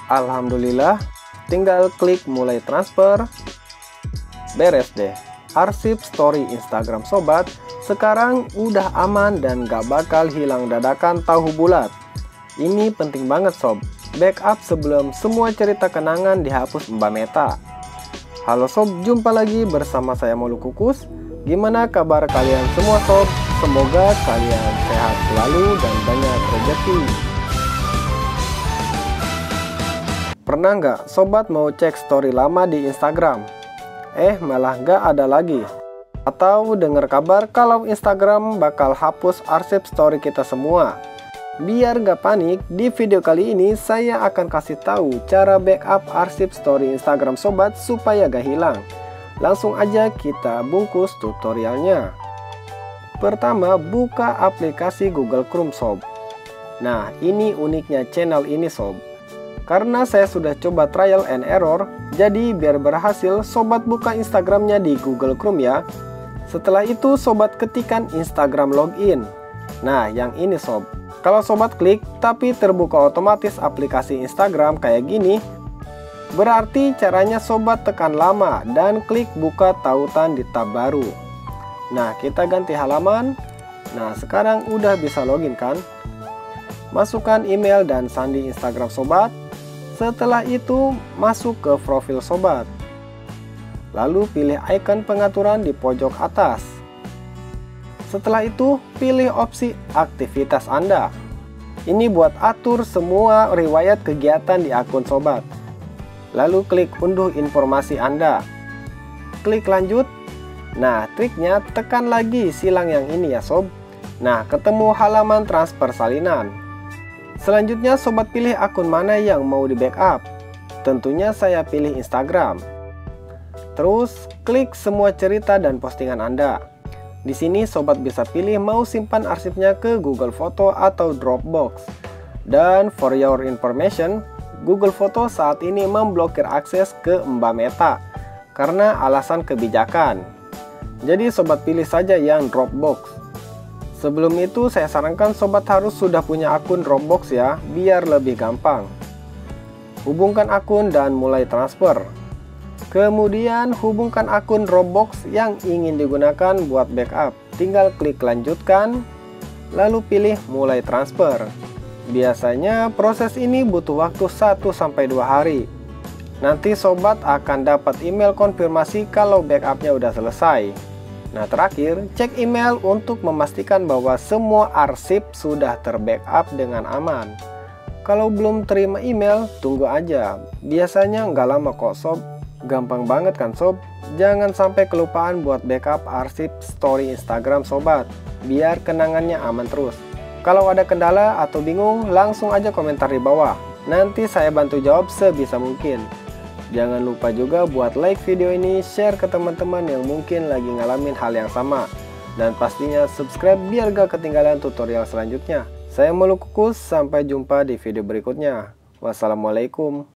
Alhamdulillah, tinggal klik mulai transfer. Beres deh. Arsip story Instagram sobat sekarang udah aman dan gak bakal hilang dadakan tahu bulat. Ini penting banget sob, backup sebelum semua cerita kenangan dihapus Mbak Meta. Halo sob, jumpa lagi bersama saya Molu Kukus. Gimana kabar kalian semua sob? Semoga kalian sehat selalu dan banyak rezeki. Pernah nggak sobat mau cek story lama di Instagram? Malah nggak ada lagi. Atau dengar kabar kalau Instagram bakal hapus arsip story kita semua. Biar nggak panik, di video kali ini saya akan kasih tahu cara backup arsip story Instagram sobat supaya gak hilang. Langsung aja kita bungkus tutorialnya. Pertama, buka aplikasi Google Chrome sob. Nah, ini uniknya channel ini sob. Karena saya sudah coba trial and error, jadi biar berhasil sobat buka Instagramnya di Google Chrome ya. Setelah itu sobat ketikkan Instagram login. Nah, yang ini sob. Kalau sobat klik tapi terbuka otomatis aplikasi Instagram kayak gini, berarti caranya sobat tekan lama dan klik buka tautan di tab baru. Nah, kita ganti halaman. Nah, sekarang udah bisa login kan? Masukkan email dan sandi Instagram sobat. Setelah itu masuk ke profil sobat. Lalu pilih icon pengaturan di pojok atas. Setelah itu pilih opsi aktivitas Anda. Ini buat atur semua riwayat kegiatan di akun sobat. Lalu klik unduh informasi Anda. Klik lanjut. Nah, triknya tekan lagi silang yang ini ya sob. Nah, ketemu halaman transfer salinan. Selanjutnya sobat pilih akun mana yang mau di backup. Tentunya saya pilih Instagram. Terus klik semua cerita dan postingan Anda. Di sini sobat bisa pilih mau simpan arsipnya ke Google Foto atau Dropbox. Dan for your information, Google Foto saat ini memblokir akses ke Mbak Meta karena alasan kebijakan. Jadi sobat pilih saja yang Dropbox. Sebelum itu saya sarankan sobat harus sudah punya akun Dropbox ya, biar lebih gampang. Hubungkan akun dan mulai transfer. Kemudian hubungkan akun Dropbox yang ingin digunakan buat backup. Tinggal klik lanjutkan, lalu pilih mulai transfer. Biasanya proses ini butuh waktu 1-2 hari. Nanti sobat akan dapat email konfirmasi kalau backupnya udah selesai. Nah, terakhir, cek email untuk memastikan bahwa semua arsip sudah terbackup dengan aman. Kalau belum terima email, tunggu aja. Biasanya nggak lama kok sob. Gampang banget kan sob? Jangan sampai kelupaan buat backup arsip story Instagram sobat, biar kenangannya aman terus. Kalau ada kendala atau bingung, langsung aja komentar di bawah. Nanti saya bantu jawab sebisa mungkin. Jangan lupa juga buat like video ini, share ke teman-teman yang mungkin lagi ngalamin hal yang sama. Dan pastinya subscribe biar gak ketinggalan tutorial selanjutnya. Saya Molu Kukus, sampai jumpa di video berikutnya. Wassalamualaikum.